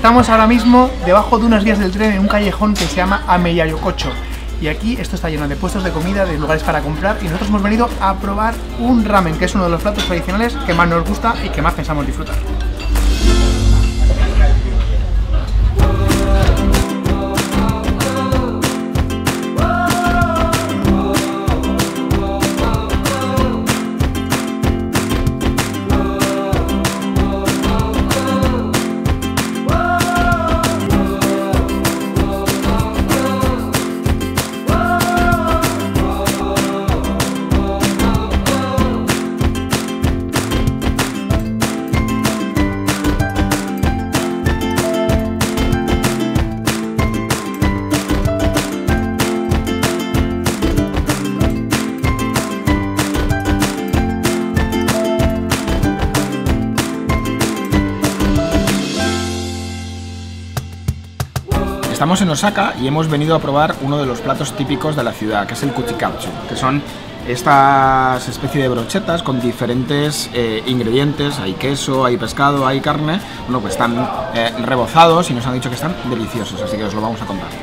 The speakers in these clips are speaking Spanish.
Estamos ahora mismo debajo de unas vías del tren en un callejón que se llama Ameyayococho. Y aquí esto está lleno de puestos de comida, de lugares para comprar, y nosotros hemos venido a probar un ramen, que es uno de los platos tradicionales que más nos gusta y que más pensamos disfrutar. Estamos en Osaka y hemos venido a probar uno de los platos típicos de la ciudad, que es el kuchikatsu, que son estas especies de brochetas con diferentes ingredientes. Hay queso, hay pescado, hay carne. Bueno, pues están rebozados y nos han dicho que están deliciosos, así que os lo vamos a contar.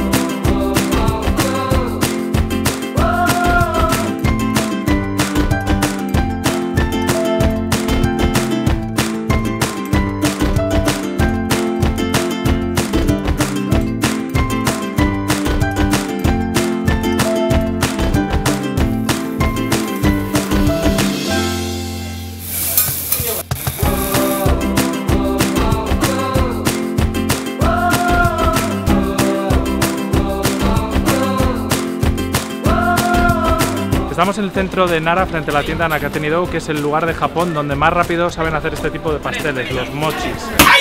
Estamos en el centro de Nara, frente a la tienda Nakatenido, que es el lugar de Japón donde más rápido saben hacer este tipo de pasteles, los mochis.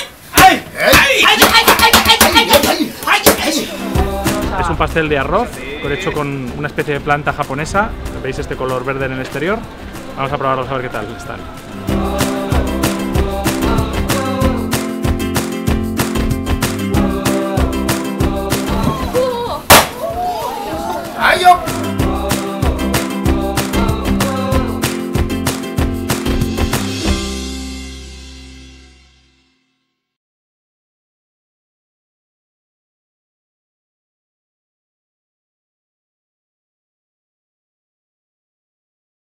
Es un pastel de arroz, hecho con una especie de planta japonesa. Veis este color verde en el exterior. Vamos a probarlos a ver qué tal están.